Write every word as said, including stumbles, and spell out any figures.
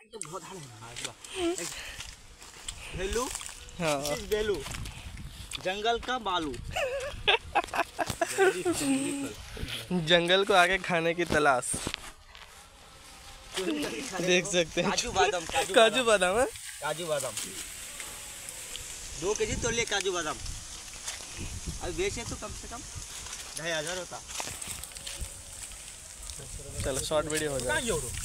तो बहुत है भेलू। हाँ बेलू जंगल का बालू। जंगल को आगे खाने की तलाश। देख सकते हैं काजू बादाम। काजू बादाम है। काजू बादाम दो के जी तो ले काजू बादाम। अब बेचे तो कम से कम ढाई हजार होता। चलो शॉर्ट वीडियो हो जाए।